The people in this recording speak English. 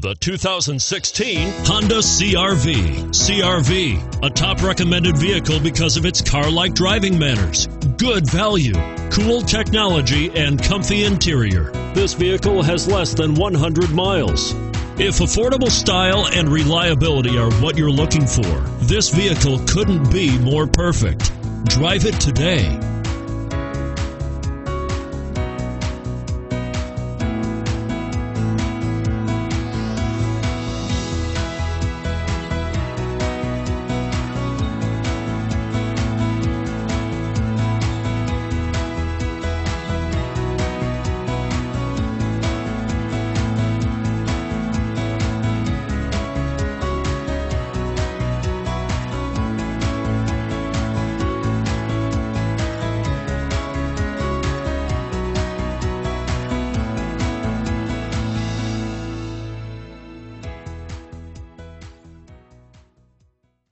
The 2016 Honda CR-V. CR-V, a top recommended vehicle because of its car-like driving manners, good value, cool technology, and comfy interior. This vehicle has less than 100 miles. If affordable style and reliability are what you're looking for, this vehicle couldn't be more perfect. Drive it today.